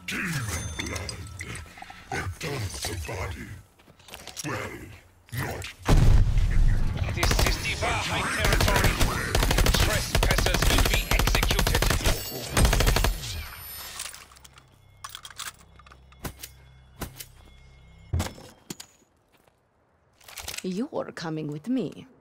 Demon blood. It dulls the body. Well, not. This is Diva High territory. Trespassers will be executed. You're coming with me.